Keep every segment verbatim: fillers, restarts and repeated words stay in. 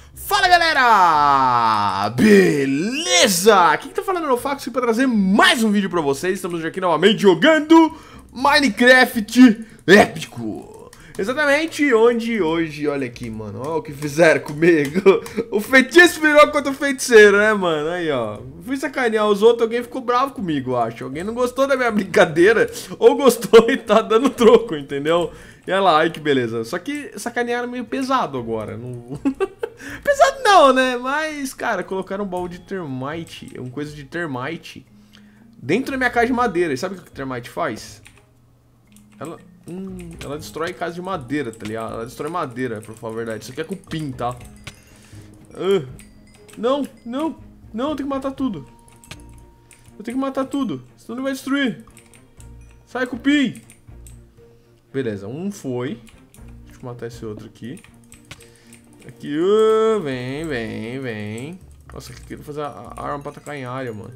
Fala galera! Beleza? Quem tá falando é o Fax para trazer mais um vídeo pra vocês. Estamos aqui novamente jogando Minecraft épico. Exatamente onde hoje, olha aqui, mano, olha o que fizeram comigo. O feitiço virou contra o feiticeiro, né, mano? Aí, ó, fui sacanear os outros, alguém ficou bravo comigo, acho. Alguém não gostou da minha brincadeira, ou gostou e tá dando troco, entendeu? E olha lá, ai que beleza. Só que sacanearam meio pesado agora. Não... pesado não, né? Mas, cara, colocaram um baú de termite, uma coisa de termite, dentro da minha casa de madeira. E sabe o que o termite faz? Ela... Hum, ela destrói casa de madeira, tá ligado? Ela destrói madeira, pra falar a verdade. Isso aqui é cupim, tá? Uh, não, não, não, eu tenho que matar tudo. Eu tenho que matar tudo, senão ele vai destruir. Sai, cupim! Beleza, um foi. Deixa eu matar esse outro aqui. Aqui, uh, vem, vem, vem. Nossa, eu quero fazer a arma pra atacar em área, mano.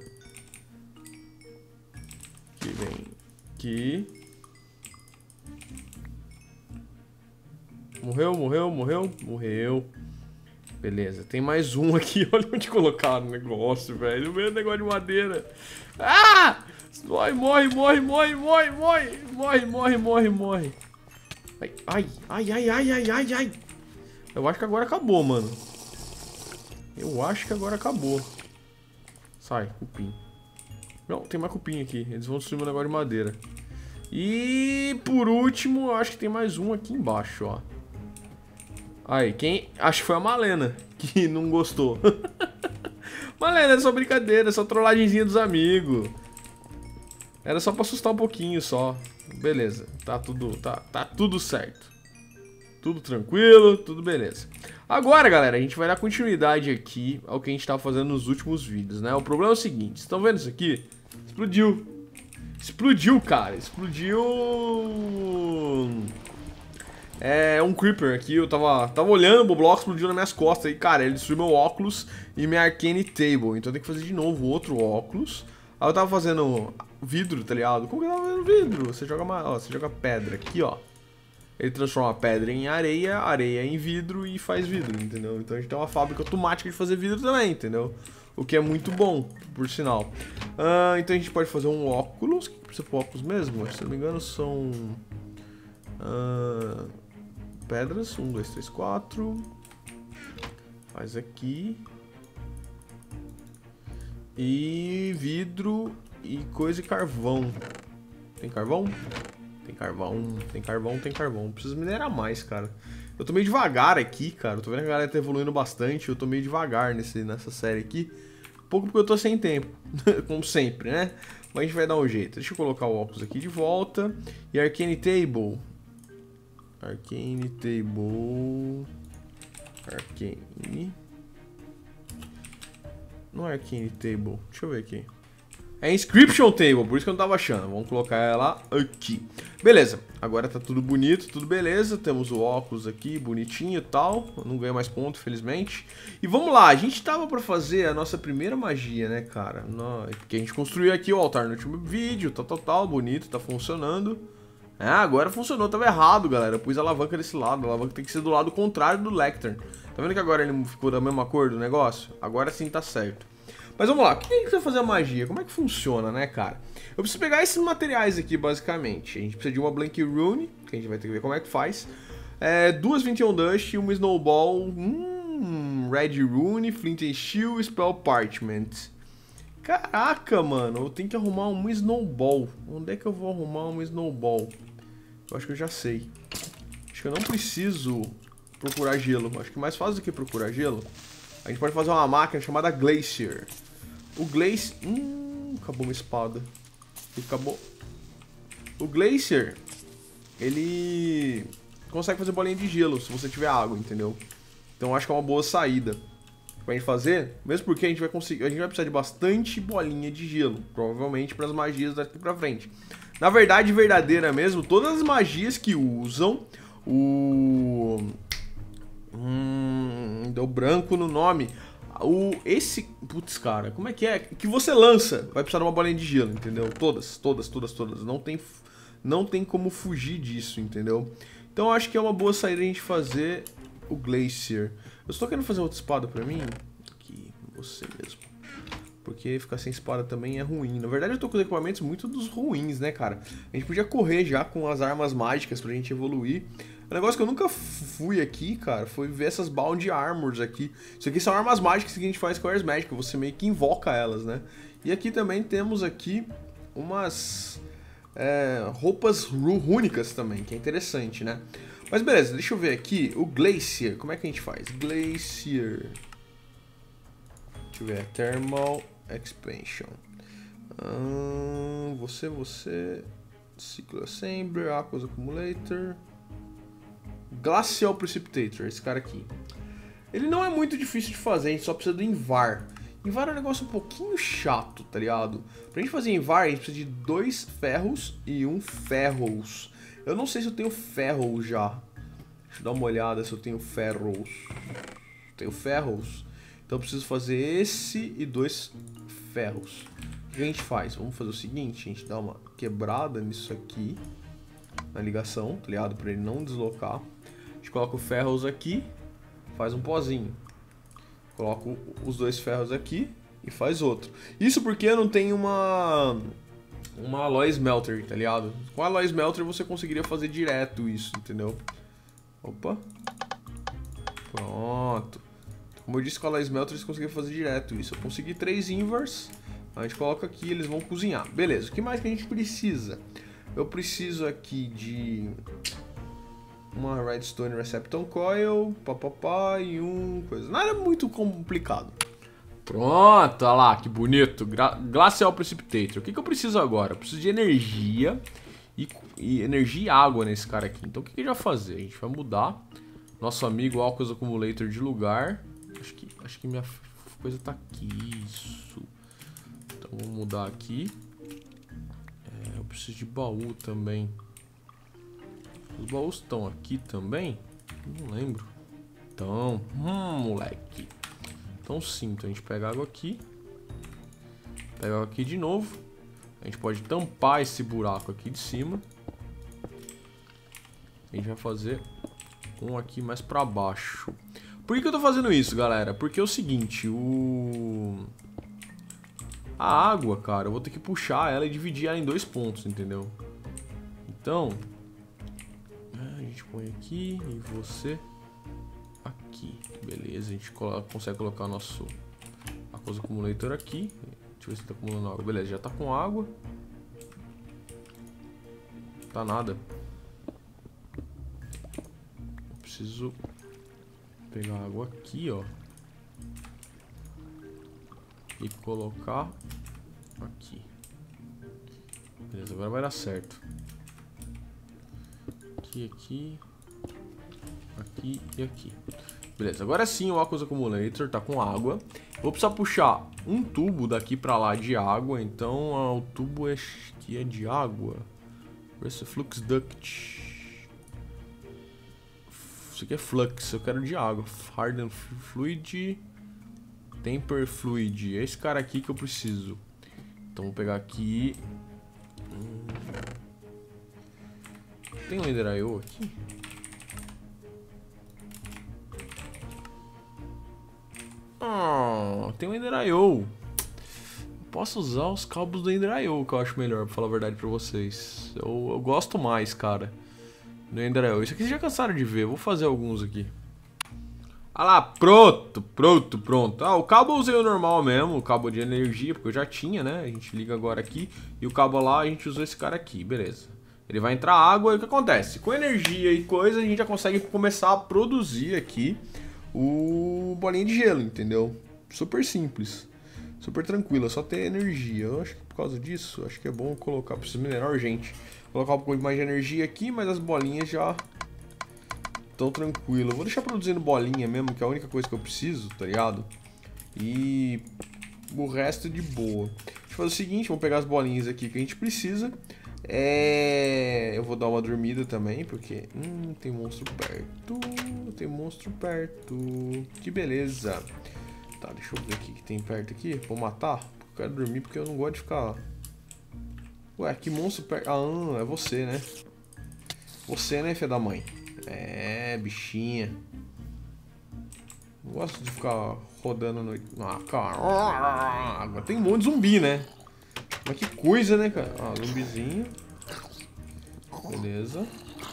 Aqui, vem. Aqui. Morreu, morreu, morreu, morreu. Beleza, tem mais um aqui. Olha onde colocaram o negócio, velho. O meu negócio de madeira. Ah! Morre, morre, morre, morre, morre, morre. Morre, morre, morre, morre. Ai, ai, ai, ai, ai, ai, ai, ai. Eu acho que agora acabou, mano. Eu acho que agora acabou. Sai, cupim. Não, tem mais cupim aqui. Eles vão destruir meu negócio de madeira. E por último, eu acho que tem mais um aqui embaixo, ó. Aí, quem... Acho que foi a Malena que não gostou. Malena, é só brincadeira, é só trollagemzinha dos amigos. Era só pra assustar um pouquinho, só. Beleza, tá tudo, tá, tá tudo certo. Tudo tranquilo, tudo beleza. Agora, galera, a gente vai dar continuidade aqui ao que a gente tava fazendo nos últimos vídeos, né? O problema é o seguinte, estão vendo isso aqui? Explodiu. Explodiu, cara, explodiu... É um creeper aqui, eu tava, tava olhando, o bloco explodiu nas minhas costas e, cara, ele destruiu meu óculos e minha Arcane Table. Então eu tenho que fazer de novo outro óculos. Aí eu tava fazendo vidro, tá ligado? Como que eu tava fazendo vidro? Você joga, uma, ó, você joga pedra aqui, ó. Ele transforma a pedra em areia, areia em vidro e faz vidro, entendeu? Então a gente tem uma fábrica automática de fazer vidro também, entendeu? O que é muito bom, por sinal. Uh, então a gente pode fazer um óculos. O que precisa pro óculos mesmo? Se não me engano são... Uh, pedras, um, dois, três, quatro. Faz aqui. E vidro e coisa e carvão. Tem carvão? Tem carvão, tem carvão, tem carvão. Preciso minerar mais, cara. Eu tô meio devagar aqui, cara. Eu tô vendo que a galera tá evoluindo bastante. Eu tô meio devagar nesse, nessa série aqui. Um pouco porque eu tô sem tempo. Como sempre, né? Mas a gente vai dar um jeito. Deixa eu colocar o óculos aqui de volta. E Arcane Table. Arcane Table. Arcane. Não é Arcane Table. Deixa eu ver aqui. É Inscription Table, por isso que eu não tava achando. Vamos colocar ela aqui. Beleza, agora tá tudo bonito, tudo beleza. Temos o óculos aqui, bonitinho e tal. Eu não ganhei mais ponto, felizmente. E vamos lá, a gente tava pra fazer a nossa primeira magia, né, cara? Porque a gente construiu aqui o altar no último vídeo, tal, tal, tal, bonito, tá funcionando. É, agora funcionou, tava errado, galera. Eu pus a alavanca desse lado, a alavanca tem que ser do lado contrário do Lectern. Tá vendo que agora ele ficou da mesma cor do negócio? Agora sim tá certo. Mas vamos lá, o que a gente precisa fazer a magia? Como é que funciona, né, cara? Eu preciso pegar esses materiais aqui, basicamente. A gente precisa de uma Blank Rune, que a gente vai ter que ver como é que faz. É, duas vinte e um Dust, uma Snowball, hum, Red Rune, Flint and Steel, Spell Parchment. Caraca, mano, eu tenho que arrumar uma Snowball. Onde é que eu vou arrumar uma Snowball? Eu acho que eu já sei. Acho que eu não preciso procurar gelo. Acho que mais fácil do que procurar gelo, a gente pode fazer uma máquina chamada Glacier. O Glacier... Hum, acabou uma espada. E acabou... O Glacier, ele consegue fazer bolinha de gelo se você tiver água, entendeu? Então acho que é uma boa saída pra gente fazer. Mesmo porque a gente vai conseguir... A gente vai precisar de bastante bolinha de gelo. Provavelmente para as magias daqui pra frente. Na verdade, verdadeira mesmo, todas as magias que usam o... Hum, deu branco no nome. O, esse... Putz, cara, como é que é? Que você lança, vai precisar de uma bolinha de gelo, entendeu? Todas, todas, todas, todas. Não tem, não tem como fugir disso, entendeu? Então eu acho que é uma boa saída a gente fazer o Glacier. Eu estou querendo fazer outra espada pra mim. Aqui, você mesmo. Porque ficar sem espada também é ruim. Na verdade eu tô com os equipamentos muito dos ruins, né, cara? A gente podia correr já com as armas mágicas pra gente evoluir. O negócio que eu nunca fui aqui, cara, foi ver essas Bound Armors aqui. Isso aqui são armas mágicas que a gente faz com Ars Magica. Você meio que invoca elas, né? E aqui também temos aqui umas é, roupas rúnicas também, que é interessante, né? Mas beleza, deixa eu ver aqui. O Glacier, como é que a gente faz? Glacier. Deixa eu ver, Thermal Expansion. Hum, você, você. Cycle Assembler, Aqueous Accumulator. Glacial Precipitator, esse cara aqui. Ele não é muito difícil de fazer, a gente só precisa do Invar. Invar é um negócio um pouquinho chato, tá ligado? Pra gente fazer Invar, a gente precisa de dois ferros e um ferros. Eu não sei se eu tenho ferros já. Deixa eu dar uma olhada se eu tenho ferros. Tenho ferros. Então eu preciso fazer esse e dois ferros. O que a gente faz? Vamos fazer o seguinte, a gente dá uma quebrada nisso aqui, na ligação, tá ligado? Pra ele não deslocar. A gente coloca o ferros aqui, faz um pozinho. Coloca os dois ferros aqui e faz outro. Isso porque eu não tenho uma... uma Alloy Smelter, tá ligado? Com a Alloy Smelter você conseguiria fazer direto isso, entendeu? Opa. Pronto. Como eu disse, com a Alloy Smelter você conseguiria fazer direto isso. Eu consegui três Invars. A gente coloca aqui, eles vão cozinhar. Beleza, o que mais que a gente precisa? Eu preciso aqui de uma Redstone Recepton Coil, papapá, e um coisa. Nada muito complicado. Pronto, olha lá, que bonito. Gra Glacial Precipitator. O que, que eu preciso agora? Eu preciso de energia e, e energia e água nesse cara aqui. Então o que, que a gente vai fazer? A gente vai mudar nosso amigo Aqueous Accumulator de lugar. Acho que, acho que minha coisa tá aqui. Isso. Então vou mudar aqui. É, eu preciso de baú também. Os baús estão aqui também? Não lembro. Então, hum, moleque. Então sim, então a gente pega água aqui. Pega água aqui de novo. A gente pode tampar esse buraco aqui de cima. A gente vai fazer um aqui mais pra baixo. Por que que eu tô fazendo isso, galera? Porque é o seguinte, o... a água, cara, eu vou ter que puxar ela e dividir ela em dois pontos, entendeu? Então, a gente põe aqui e você aqui. Beleza, a gente coloca, consegue colocar nosso Aqueous Accumulator aqui. Deixa eu ver se tá acumulando água. Beleza, já tá com água. Tá nada. Eu preciso pegar água aqui, ó, e colocar aqui. Beleza, agora vai dar certo. Aqui, aqui, aqui e aqui. Beleza, agora sim o Aqueous Accumulator tá com água. Vou precisar puxar um tubo daqui pra lá de água. Então ó, o tubo é, que é de água. Esse Flux Duct. Isso aqui é Flux, eu quero de água. Harden Fluid, Temper Fluid. É esse cara aqui que eu preciso. Então vou pegar aqui. Hum. Tem um Ender I O aqui? Ah, tem um Ender I O. Posso usar os cabos do Ender I O, que eu acho melhor, pra falar a verdade pra vocês. Eu, eu gosto mais, cara, do Ender I O. Isso aqui vocês já cansaram de ver, eu vou fazer alguns aqui. Ah lá, pronto, pronto, pronto. Ah, o cabo eu usei o normal mesmo, o cabo de energia, porque eu já tinha, né? A gente liga agora aqui. E o cabo lá, a gente usou esse cara aqui, beleza. Ele vai entrar água e o que acontece? Com energia e coisa, a gente já consegue começar a produzir aqui o bolinha de gelo, entendeu? Super simples. Super tranquilo, é só ter energia. Eu acho que por causa disso, acho que é bom colocar, preciso minerar urgente. Colocar um pouco mais de energia aqui, mas as bolinhas já estão tranquilo. Eu vou deixar produzindo bolinha mesmo, que é a única coisa que eu preciso, tá ligado? E o resto de boa. Deixa eu fazer o seguinte, vamos pegar as bolinhas aqui que a gente precisa. É... Eu vou dar uma dormida também, porque... Hum, tem monstro perto. Tem monstro perto. Que beleza. Tá, deixa eu ver o que tem perto aqui. Vou matar? Eu quero dormir porque eu não gosto de ficar... Ué, que monstro perto... Ah, é você, né? Você, né, filha da mãe? É, bichinha. gosto de ficar rodando a noite. Ah, cara. Agora tem um monte de zumbi, né? Mas que coisa, né, cara? Ah, zumbizinho. Beleza.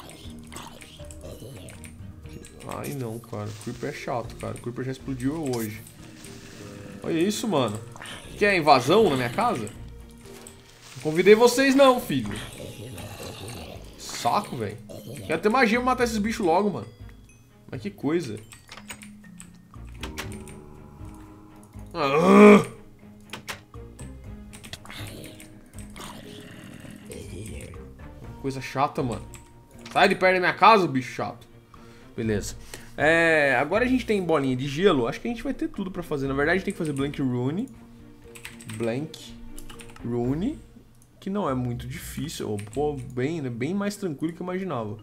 Ai, não, cara. O Creeper é chato, cara. O Creeper já explodiu eu hoje. Olha isso, mano. Quer invasão na minha casa? Não convidei vocês não, filho. Saco, velho. Quero ter magia pra matar esses bichos logo, mano. Mas que coisa. Ah! Coisa chata, mano. Sai de perto da minha casa, bicho chato. Beleza. É, agora a gente tem bolinha de gelo. Acho que a gente vai ter tudo pra fazer. Na verdade, a gente tem que fazer Blank Rune. Blank Rune. Que não é muito difícil. Ou, pô, bem, né? Bem mais tranquilo que eu imaginava.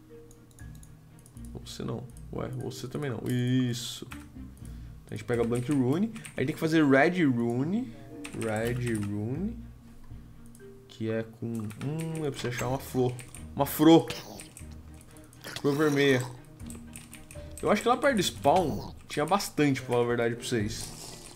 Você não. Ué, você também não. Isso. A gente pega Blank Rune. Aí tem que fazer Red Rune. Red Rune. Que é com... Hum, eu preciso achar uma flor. Uma flor. Flor vermelha. Eu acho que lá perto do spawn tinha bastante, pra falar a verdade pra vocês.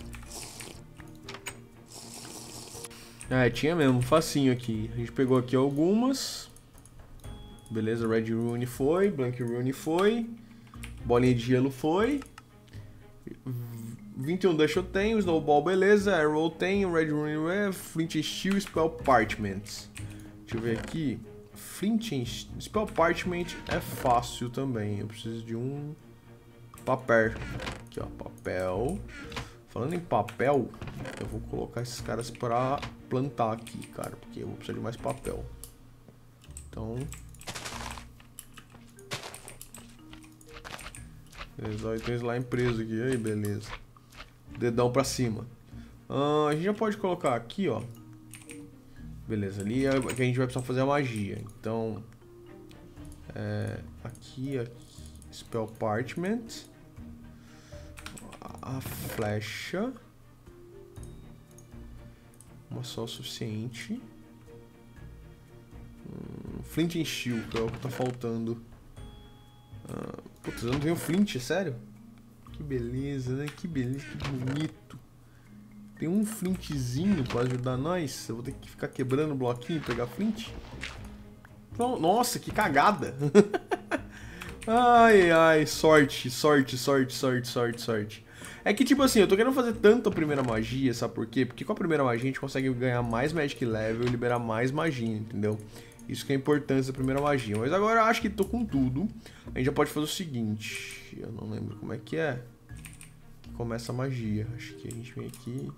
É, tinha mesmo, facinho aqui. A gente pegou aqui algumas. Beleza, Red Rune foi, Blank Rune foi. Bolinha de gelo foi. vinte e um Dash eu tenho, Snowball beleza, Arrow eu tenho, Red Rune é, Flint Steel, Spell Parchment. Deixa eu ver aqui. Flint Spell Parchment é fácil também, eu preciso de um... papel. Aqui, ó, papel. Falando em papel, eu vou colocar esses caras pra plantar aqui, cara, porque eu vou precisar de mais papel. Então... beleza, ó, tem slime preso aqui, aí, beleza. Dedão pra cima. Ah, a gente já pode colocar aqui, ó. Beleza, ali é que a gente vai precisar fazer a magia. Então... É, aqui, aqui... Spell Parchment... A flecha. Uma só o suficiente. Hum, Flint and Steel, que é o que tá faltando. Ah, putz, eu não tenho Flint, é sério? Que beleza, né? Que beleza, que bonito. Tem um Flintzinho pra ajudar nós. Eu vou ter que ficar quebrando o bloquinho e pegar Flint. Nossa, que cagada. Ai, ai, sorte, sorte, sorte, sorte, sorte, sorte. É que, tipo assim, eu tô querendo fazer tanto a primeira magia, sabe por quê? Porque com a primeira magia a gente consegue ganhar mais Magic Level e liberar mais magia, entendeu? Isso que é a importância da primeira magia. Mas agora eu acho que tô com tudo. A gente já pode fazer o seguinte. Eu não lembro como é que é. Que começa a magia. Acho que a gente vem aqui...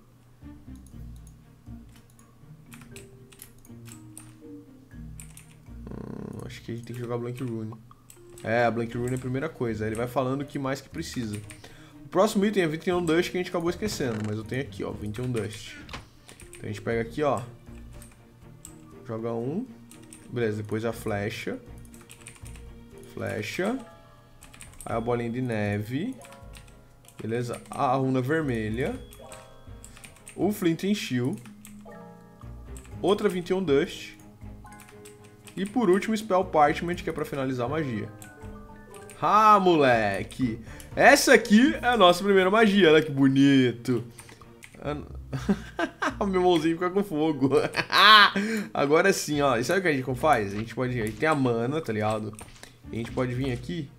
Hum, acho que a gente tem que jogar Blank Rune. É, a Blank Rune é a primeira coisa. Aí ele vai falando o que mais que precisa. O próximo item é vinte e um Dust, que a gente acabou esquecendo. Mas eu tenho aqui, ó, vinte e um Dust. Então a gente pega aqui, ó. Joga um. Beleza, depois a flecha. Flecha. Aí a bolinha de neve. Beleza, a runa vermelha. O Flint and Steel. Outra vinte e um Dust. E por último, Spell Parchment, que é pra finalizar a magia. Ah, moleque! Essa aqui é a nossa primeira magia, olha que bonito! O meu mãozinho fica com fogo. Agora sim, ó. E sabe o que a gente faz? A gente pode... A gente tem a mana, tá ligado? E a gente pode vir aqui.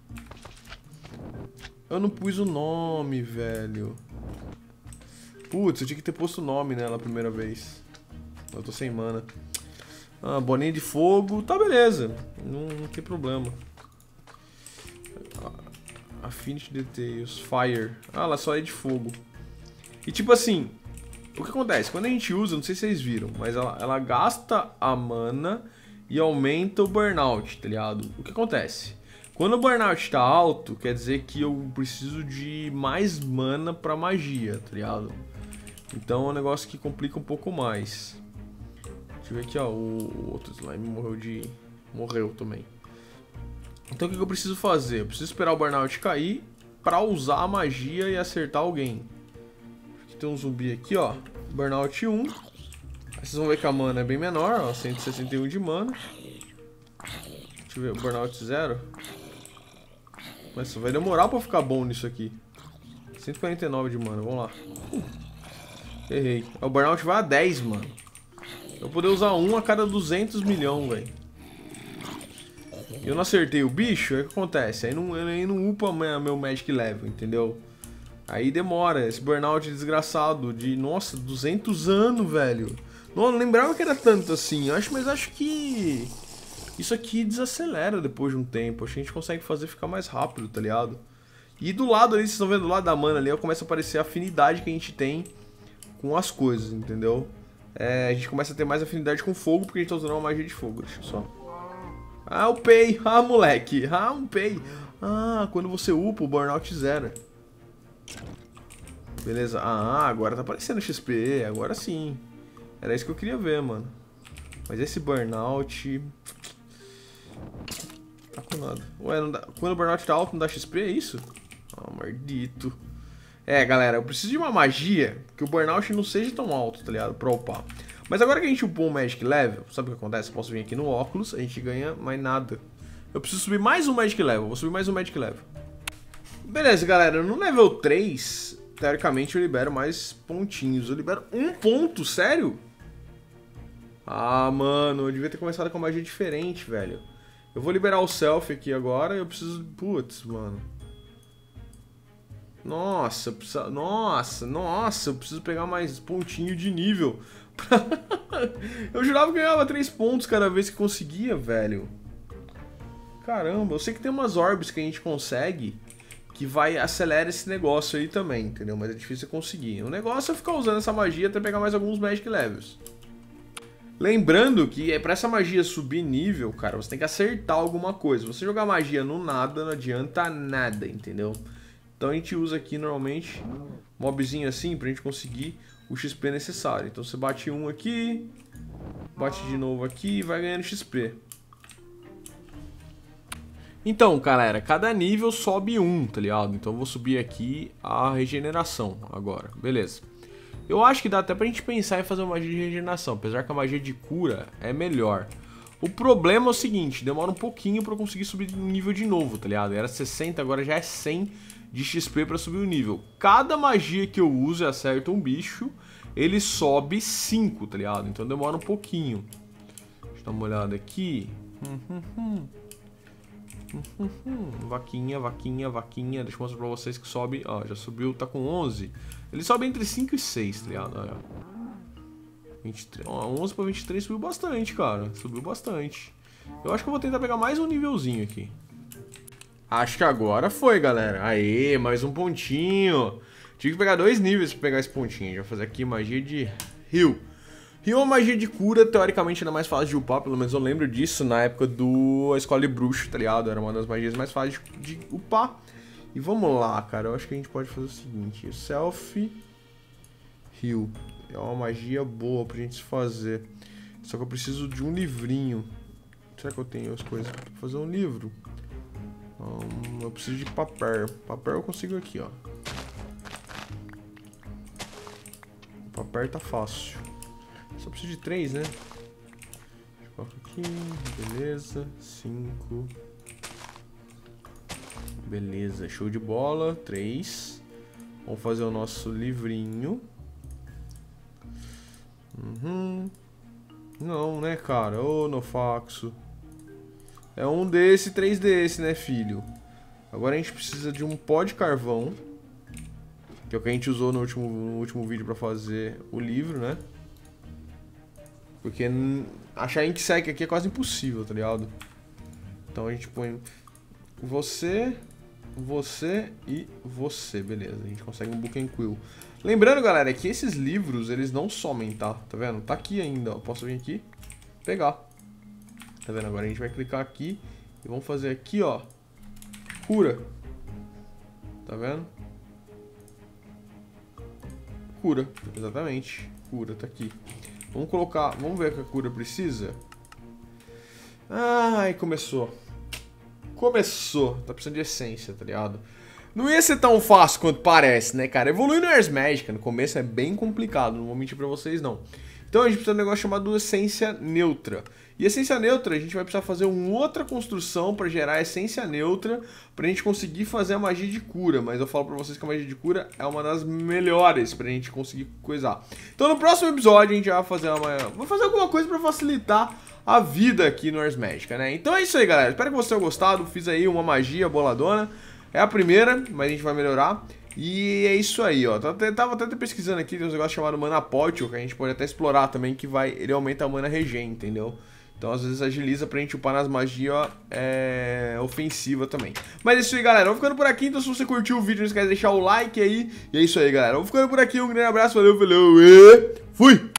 Eu não pus o nome, velho. Putz, eu tinha que ter posto o nome nela a primeira vez. Eu tô sem mana. Ah, bolinha de fogo. Tá, beleza. Não, não tem problema. Affinity Details. Fire. Ah, ela só é de fogo. E tipo assim, o que acontece? Quando a gente usa, não sei se vocês viram, mas ela, ela gasta a mana e aumenta o burnout, tá ligado? O que acontece? Quando o burnout tá alto, quer dizer que eu preciso de mais mana pra magia, tá ligado? Então é um negócio que complica um pouco mais. Deixa eu ver aqui, ó, o outro slime morreu de... morreu também. Então o que eu preciso fazer? Eu preciso esperar o burnout cair pra usar a magia e acertar alguém. Aqui tem um zumbi aqui, ó. Burnout um. Aí vocês vão ver que a mana é bem menor, ó. cento e sessenta e um de mana. Deixa eu ver, Burnout zero. Mas vai demorar pra ficar bom nisso aqui. cento e quarenta e nove de mana, vamos lá. Uh, errei. O burnout vai a dez, mano. Eu vou poder usar um a cada duzentos milhões, velho. Eu não acertei o bicho, aí o que acontece? Aí não, aí não upa meu Magic Level, entendeu? Aí demora, esse burnout desgraçado de, nossa, duzentos anos, velho. Não, não lembrava que era tanto assim, eu acho, mas acho que isso aqui desacelera depois de um tempo. Acho que a gente consegue fazer ficar mais rápido, tá ligado? E do lado ali, vocês estão vendo do lado da mana ali, começa a aparecer a afinidade que a gente tem com as coisas, entendeu? É, a gente começa a ter mais afinidade com fogo porque a gente tá usando uma magia de fogo, deixa eu só... Ah, upei! Ah, moleque! Ah, upei! Ah, quando você upa, o burnout zera. Beleza. Ah, agora tá aparecendo X P. Agora sim. Era isso que eu queria ver, mano. Mas esse burnout... Tá com nada. Ué, não dá... quando o burnout tá alto não dá X P, é isso? Ah, maldito. É, galera, eu preciso de uma magia que o burnout não seja tão alto, tá ligado? Pra upar. Mas agora que a gente upou o Magic Level, sabe o que acontece? Eu posso vir aqui no óculos, a gente ganha mais nada. Eu preciso subir mais um Magic Level, vou subir mais um Magic Level. Beleza, galera, no level três, teoricamente eu libero mais pontinhos. Eu libero um ponto, sério? Ah, mano, eu devia ter começado com uma magia diferente, velho. Eu vou liberar o Self aqui agora, eu preciso... Putz, mano. Nossa, eu preciso... nossa, nossa, eu preciso pegar mais pontinho de nível. Eu jurava que eu ganhava três pontos cada vez que conseguia, velho. Caramba, eu sei que tem umas orbs que a gente consegue que vai acelerar esse negócio aí também, entendeu? Mas é difícil conseguir. O negócio é ficar usando essa magia até pegar mais alguns Magic Levels. Lembrando que é pra essa magia subir nível, cara, você tem que acertar alguma coisa. Você jogar magia no nada, não adianta nada, entendeu? Então a gente usa aqui normalmente mobzinho assim pra gente conseguir o X P necessário. Então você bate um aqui, bate de novo aqui e vai ganhando X P. Então, galera, cada nível sobe um, tá ligado? Então eu vou subir aqui a regeneração agora, beleza. Eu acho que dá até pra gente pensar em fazer uma magia de regeneração, apesar que a magia de cura é melhor. O problema é o seguinte, demora um pouquinho pra eu conseguir subir de nível de novo, tá ligado? Era sessenta, agora já é cem de X P pra subir o nível. Cada magia que eu uso e acerta um bicho, ele sobe cinco, tá ligado? Então demora um pouquinho. Deixa eu dar uma olhada aqui. Hum, hum, hum. Hum, hum, vaquinha, vaquinha, vaquinha. Deixa eu mostrar pra vocês que sobe. Ó, já subiu, tá com onze. Ele sobe entre cinco e seis, tá ligado? Olha. vinte e três. Ó, onze pra vinte e três subiu bastante, cara. Subiu bastante. Eu acho que eu vou tentar pegar mais um nívelzinho aqui. Acho que agora foi, galera. Aê, mais um pontinho. Tive que pegar dois níveis pra pegar esse pontinho. A gente vai fazer aqui magia de Heal. Heal é uma magia de cura, teoricamente ainda mais fácil de upar, pelo menos eu lembro disso na época do Escola de Bruxo, tá ligado? Era uma das magias mais fáceis de upar. E vamos lá, cara, eu acho que a gente pode fazer o seguinte, o Self Heal é uma magia boa pra gente fazer. Só que eu preciso de um livrinho. Será que eu tenho as coisas pra fazer um livro? Um, eu preciso de papel. Papel eu consigo aqui, ó. O papel tá fácil. Só preciso de três, né? Coloca aqui, beleza, cinco. Beleza, show de bola, três. Vamos fazer o nosso livrinho. Uhum. Não, né, cara? Ô, Nofaxo. É um desse, três desse, né, filho? Agora a gente precisa de um pó de carvão, que é o que a gente usou no último, no último vídeo pra fazer o livro, né? Porque achar ink sec aqui é quase impossível, tá ligado? Então a gente põe você, você e você, beleza. A gente consegue um Book and Quill. Lembrando, galera, que esses livros, eles não somem, tá? Tá vendo? Tá aqui ainda, ó. Posso vir aqui, pegar. Tá vendo? Agora a gente vai clicar aqui e vamos fazer aqui, ó. Cura. Tá vendo? Cura, exatamente. Cura, tá aqui. Vamos colocar, vamos ver o que a cura precisa. Ai, começou. Começou. Tá precisando de essência, tá ligado? Não ia ser tão fácil quanto parece, né, cara? Evoluir no Ars Magica no começo é bem complicado, não vou mentir pra vocês, não. Então a gente precisa de um negócio chamado essência neutra. E essência neutra, a gente vai precisar fazer uma outra construção para gerar essência neutra, pra gente conseguir fazer a magia de cura. Mas eu falo pra vocês que a magia de cura é uma das melhores pra gente conseguir coisar. Então no próximo episódio a gente vai fazer uma... Vou fazer alguma coisa pra facilitar a vida aqui no Ars Magica, né? Então é isso aí, galera. Espero que vocês tenham gostado. Fiz aí uma magia boladona. É a primeira, mas a gente vai melhorar. E é isso aí, ó. Eu tava até pesquisando aqui, tem um negócio chamado Mana Potio, que a gente pode até explorar também, que vai... Ele aumenta a mana regen, entendeu? Então, às vezes, agiliza pra gente upar nas magias ó, é... ofensiva também. Mas é isso aí, galera. Vou ficando por aqui. Então, se você curtiu o vídeo, não esquece de deixar o like aí. E é isso aí, galera. Vou ficando por aqui. Um grande abraço. Valeu, valeu e... Fui!